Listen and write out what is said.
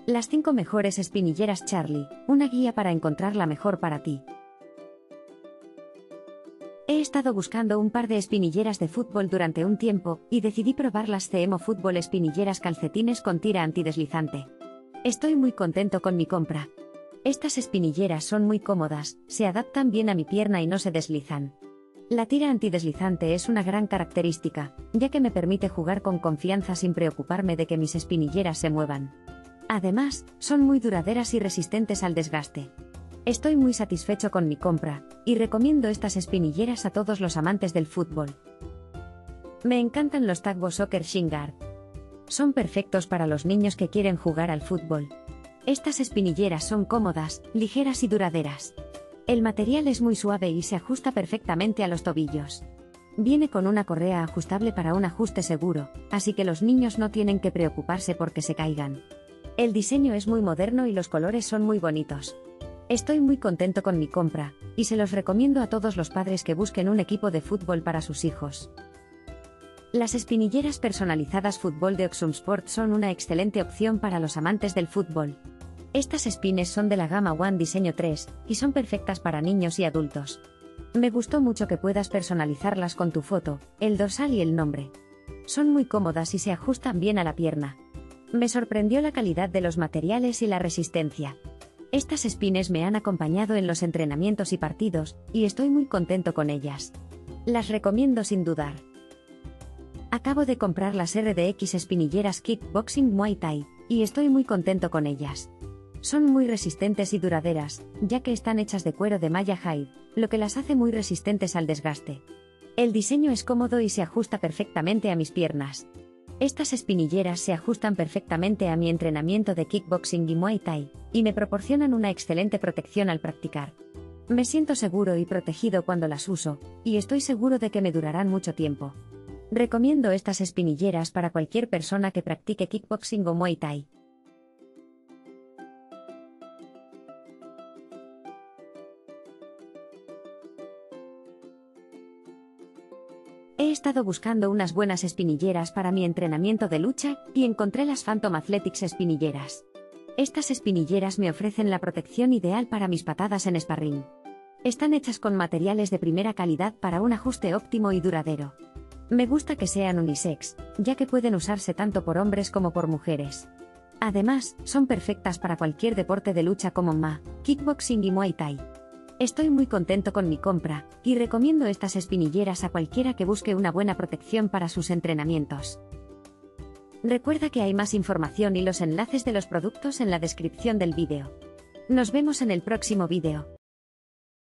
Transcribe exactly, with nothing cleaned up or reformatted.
Las cinco mejores espinilleras Charlie, una guía para encontrar la mejor para ti. He estado buscando un par de espinilleras de fútbol durante un tiempo, y decidí probar las C M O Fútbol espinilleras calcetines con tira antideslizante. Estoy muy contento con mi compra. Estas espinilleras son muy cómodas, se adaptan bien a mi pierna y no se deslizan. La tira antideslizante es una gran característica, ya que me permite jugar con confianza sin preocuparme de que mis espinilleras se muevan. Además, son muy duraderas y resistentes al desgaste. Estoy muy satisfecho con mi compra, y recomiendo estas espinilleras a todos los amantes del fútbol. Me encantan los Tagbo Soccer Shin Guard. Son perfectos para los niños que quieren jugar al fútbol. Estas espinilleras son cómodas, ligeras y duraderas. El material es muy suave y se ajusta perfectamente a los tobillos. Viene con una correa ajustable para un ajuste seguro, así que los niños no tienen que preocuparse porque se caigan. El diseño es muy moderno y los colores son muy bonitos. Estoy muy contento con mi compra, y se los recomiendo a todos los padres que busquen un equipo de fútbol para sus hijos. Las espinilleras personalizadas Fútbol de Oxum Sport son una excelente opción para los amantes del fútbol. Estas espines son de la gama One Diseño tres, y son perfectas para niños y adultos. Me gustó mucho que puedas personalizarlas con tu foto, el dorsal y el nombre. Son muy cómodas y se ajustan bien a la pierna. Me sorprendió la calidad de los materiales y la resistencia. Estas espines me han acompañado en los entrenamientos y partidos, y estoy muy contento con ellas. Las recomiendo sin dudar. Acabo de comprar las R D X espinilleras Kickboxing Muay Thai, y estoy muy contento con ellas. Son muy resistentes y duraderas, ya que están hechas de cuero de malla hide, lo que las hace muy resistentes al desgaste. El diseño es cómodo y se ajusta perfectamente a mis piernas. Estas espinilleras se ajustan perfectamente a mi entrenamiento de kickboxing y Muay Thai, y me proporcionan una excelente protección al practicar. Me siento seguro y protegido cuando las uso, y estoy seguro de que me durarán mucho tiempo. Recomiendo estas espinilleras para cualquier persona que practique kickboxing o Muay Thai. He estado buscando unas buenas espinilleras para mi entrenamiento de lucha, y encontré las Phantom Athletics espinilleras. Estas espinilleras me ofrecen la protección ideal para mis patadas en sparring. Están hechas con materiales de primera calidad para un ajuste óptimo y duradero. Me gusta que sean unisex, ya que pueden usarse tanto por hombres como por mujeres. Además, son perfectas para cualquier deporte de lucha como M M A, kickboxing y Muay Thai. Estoy muy contento con mi compra, y recomiendo estas espinilleras a cualquiera que busque una buena protección para sus entrenamientos. Recuerda que hay más información y los enlaces de los productos en la descripción del vídeo. Nos vemos en el próximo vídeo.